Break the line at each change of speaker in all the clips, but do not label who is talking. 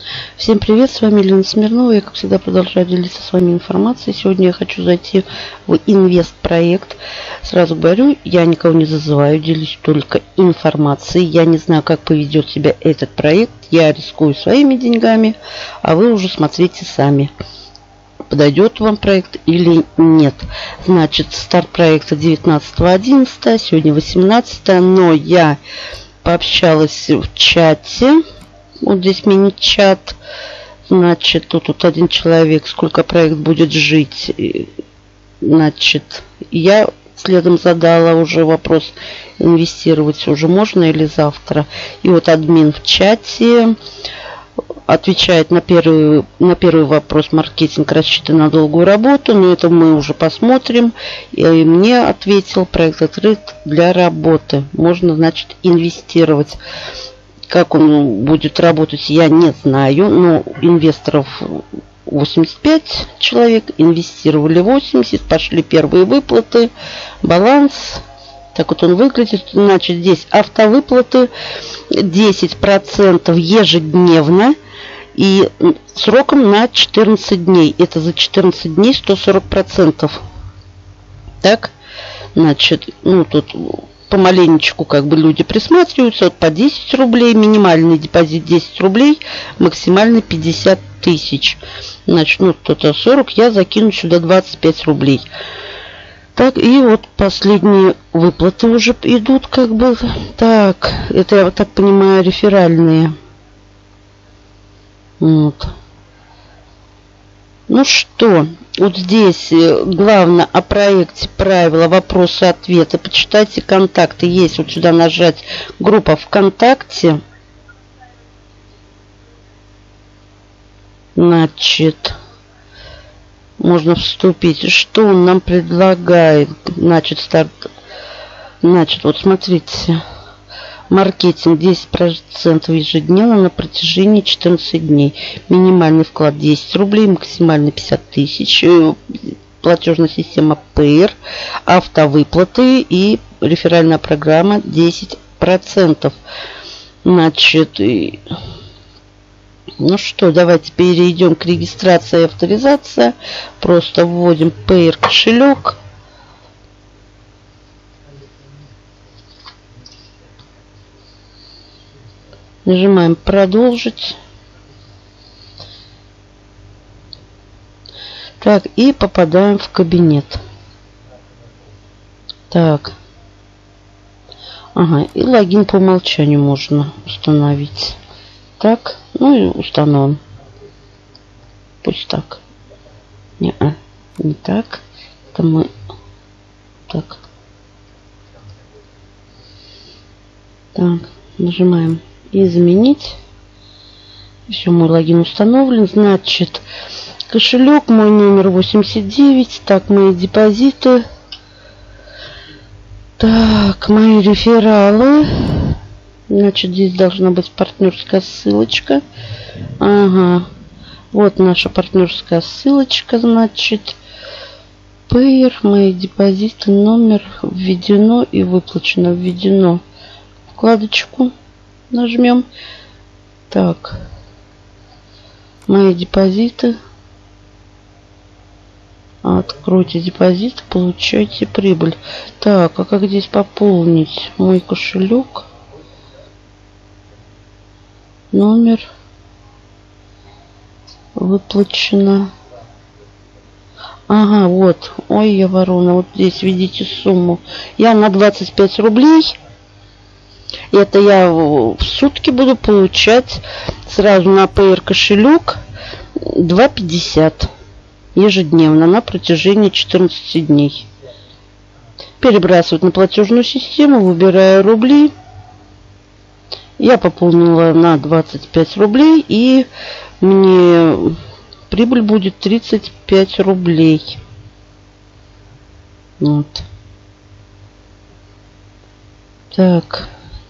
Всем привет, с вами Елена Смирнова. Я, как всегда, продолжаю делиться с вами информацией. Сегодня я хочу зайти в инвест-проект. Сразу говорю, я никого не зазываю, делюсь только информацией. Я не знаю, как поведет себя этот проект. Я рискую своими деньгами, а вы уже смотрите сами, подойдет вам проект или нет. Значит, старт проекта 19.11, сегодня 18, но я пообщалась в чате. Вот здесь мини-чат. Значит, тут один человек, сколько проект будет жить. Значит, я следом задала уже вопрос, инвестировать уже можно или завтра. И вот админ в чате отвечает на первый вопрос: маркетинг рассчитан на долгую работу, но это мы уже посмотрим. И мне ответил: проект открыт для работы. Можно, значит, инвестировать. Как он будет работать, я не знаю, но инвесторов 85 человек, инвестировали 80, пошли первые выплаты, баланс. Так вот он выглядит. Значит, здесь автовыплаты 10% ежедневно и сроком на 14 дней. Это за 14 дней 140%. Так, значит, тут помаленечку как бы люди присматриваются. Вот по 10 рублей, минимальный депозит 10 рублей, максимальный 50 тысяч. Значит, кто-то 40, я закину сюда 25 рублей. Так, и вот последние выплаты уже идут как бы. Так, это, я вот так понимаю, реферальные. Вот. Ну что, вот здесь главное о проекте, правила, вопросы, ответы. Почитайте контакты. Есть вот сюда нажать группа ВКонтакте. Значит, можно вступить. Что он нам предлагает? Значит, старт. Значит, вот смотрите. Маркетинг 10% ежедневно на протяжении 14 дней. Минимальный вклад 10 рублей, максимальный 50 тысяч. Платежная система Payer, автовыплаты и реферальная программа 10%. Значит, ну что, давайте перейдем к регистрации и авторизации. Просто вводим Payer кошелек. Нажимаем продолжить. Так, и попадаем в кабинет. Так. Ага, и логин по умолчанию можно установить. Так, и установим. Пусть так. Не так. Это мы так. Так, нажимаем изменить. Все, мой логин установлен. Значит, кошелек, мой номер 89. Так, мои депозиты. Так, мои рефералы. Значит, здесь должна быть партнерская ссылочка. Ага. Вот наша партнерская ссылочка. Значит, Payer, мои депозиты, номер введено и выплачено. Введено. Вкладочку нажмем. Так, мои депозиты. Откройте депозит, получайте прибыль. Так, а как здесь пополнить мой кошелек? Номер выплачено. Ага, вот. Ой, я ворона. Вот здесь видите сумму. Я на 25 рублей. Это я в сутки буду получать сразу на Payer кошелек 2,50 ежедневно на протяжении 14 дней. Перебрасывать на платежную систему, выбираю рубли. Я пополнила на 25 рублей, и мне прибыль будет 35 рублей. Вот. Так.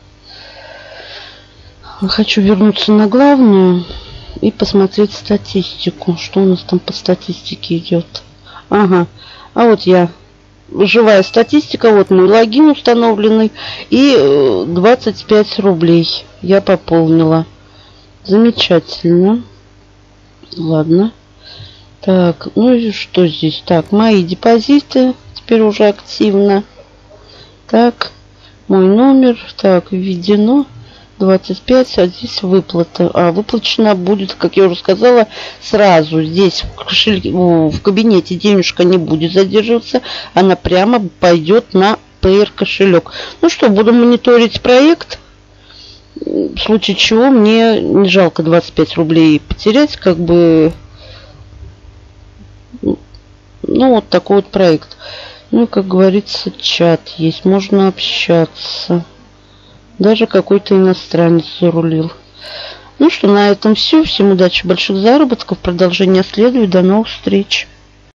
Хочу вернуться на главную и посмотреть статистику. Что у нас там по статистике идет? Ага. А вот я. Живая статистика. Вот мой логин установленный. И 25 рублей я пополнила. Замечательно. Ладно. Так, ну и что здесь? Так, мои депозиты теперь уже активно. Так, мой номер. Так, введено 25, а здесь выплата. А выплачена будет, как я уже сказала, сразу. Здесь в кабинете денежка не будет задерживаться. Она прямо пойдет на Payeer кошелек. Ну что, буду мониторить проект. В случае чего мне не жалко 25 рублей потерять, как бы. Ну, вот такой вот проект. Ну, как говорится, чат есть. Можно общаться. Даже какой-то иностранец зарулил. Ну что, на этом все. Всем удачи, больших заработков. Продолжение следует. До новых встреч.